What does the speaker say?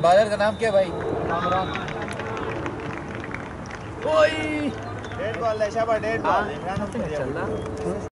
Father का नाम क्या भाई? डेढ़ बॉल है शाबाश, डेढ़ बॉल।